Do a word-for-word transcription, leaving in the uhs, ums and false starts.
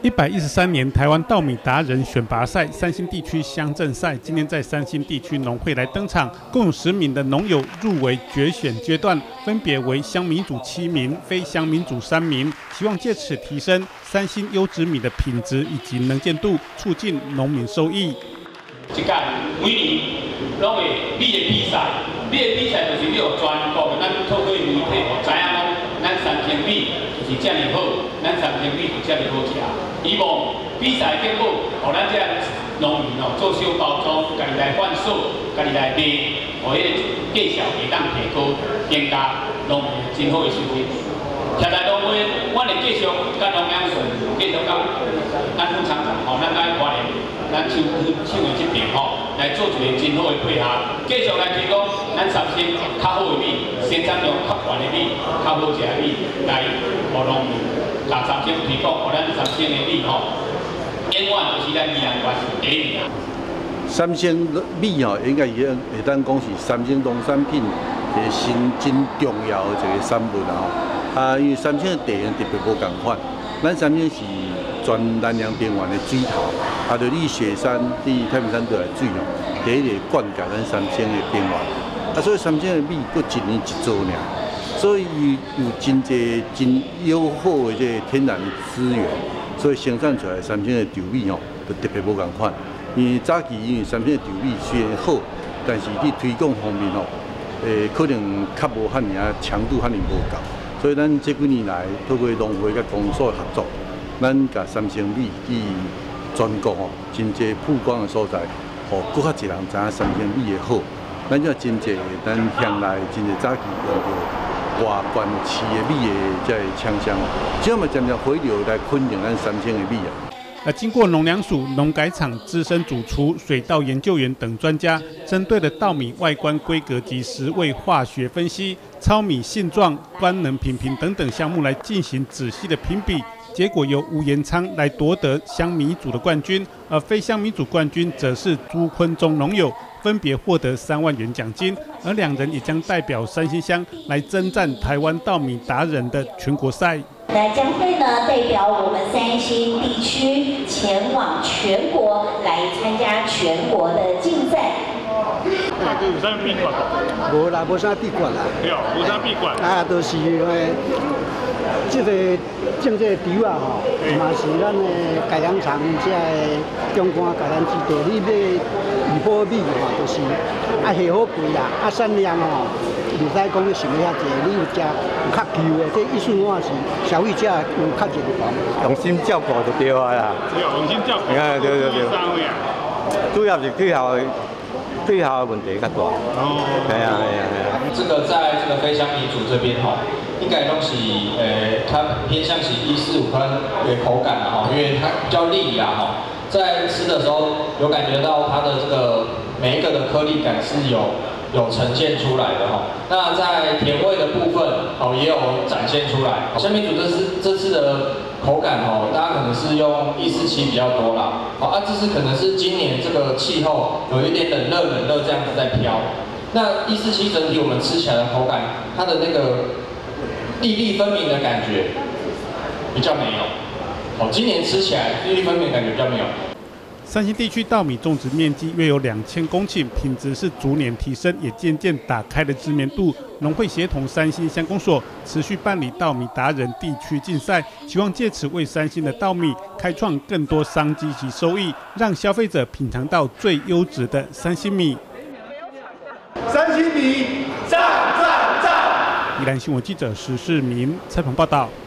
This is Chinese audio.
一百一十三年台湾稻米达人选拔赛三星地区乡镇赛，今天在三星地区农会来登场，共有十名的农友入围决选阶段，分别为乡民组七名、非乡民组三名，希望借此提升三星优质米的品质以及能见度，促进农民收益。 这届每年拢会米的比赛，米的比赛就是你有全国，咱透过媒体知影讲，咱三星米就是这么好，咱三星米就这么好食。希望比赛结果，互咱这农民哦做小包装，家己来贩售，家己来卖，互迄个价销会当提高，增加农民真好的收入。徛在农会，阮会继续甲农粮署，继续甲咱副厂长吼，咱甲花莲，咱手手的这边吼，来做一个真好的配合，继续来提供咱三星较好的米，生产量较悬的米，较好食的米，来互农民。甲三星提供，互咱三星的米吼，永远就是咱宜兰县第一名。 三星米吼，应该会会当讲是三星农产品一个新真重要的一个产物啦吼。啊，因为三星的地形特别无共款，咱三星是全南洋平原的水头，啊，就你雪山、你太平山都来水吼，第一个灌溉咱三星的平原，啊，所以三星的米佫一年一做尔。所以有真侪真优好的这天然资源，所以生产出来三星的稻米吼，就特别无共款。因为早期因为三星的稻米虽然好，但是伫推广方面吼，诶，可能较无遐尔啊强度遐尔无够。所以咱这几年来，透过农会甲公所合作，咱甲三星米去全国吼，真侪曝光的所在，互更较侪人知影三星米的好。咱就真侪咱乡内真侪早期用着。外观市的米的这强项，只要嘛渐渐回流来肯定咱三星的米啊。 而经过农粮署、农改场资深主厨、水稻研究员等专家，针对了稻米外观规格及食味化学分析、糙米性状、官能品评等等项目来进行仔细的评比。结果由吴延昌来夺得乡米组的冠军，而非乡米组冠军则是朱坤忠农友，分别获得三万元奖金，而两人也将代表三星乡来征战台湾稻米达人的全国赛。 那将会呢代表我们三星地区前往全国来参加全国的竞赛。 啊，有啥比冠？ 无啦，无啥比冠啦。 对哦，无啥比冠。啊， 都、就是诶。这个种这个稻啊吼，嘛是咱的改良场这个中间改良制度，你买二宝米吼，就是啊下好贵啦，啊产量吼，袂使讲想遐济，你有食有较旧的，这意思我是消费者有较认同。 用心照顾就对啊啦。 对，用心照顾。 啊，对对对。主要是气候，气候的问题较大。哦。系啊系啊系啊。 这个在这个非乡米组这边吼。应该都是，呃，它偏向是一四五分的口感啦哈，因为它比较粒啦哈，在吃的时候有感觉到它的这个每一个的颗粒感是有有呈现出来的哈。那在甜味的部分哦也有展现出来。香米组这次这次的口感哦，大家可能是用一四七比较多啦，好啊，这是可能是今年这个气候有一点冷热冷热这样子在飘。那一四七整体我们吃起来的口感，它的那个。粒粒分明的感觉比较没有，哦，今年吃起来粒粒分明的感觉比较没有。 三星地区稻米种植面积约有两千公顷，品质是逐年提升，也渐渐打开了知名度。农会协同三星乡公所持续办理稻米达人地区竞赛，希望借此为三星的稻米开创更多商机及收益，让消费者品尝到最优质的三星米。 三星米，赞赞赞！ 宜兰新闻记者石世明采访报道。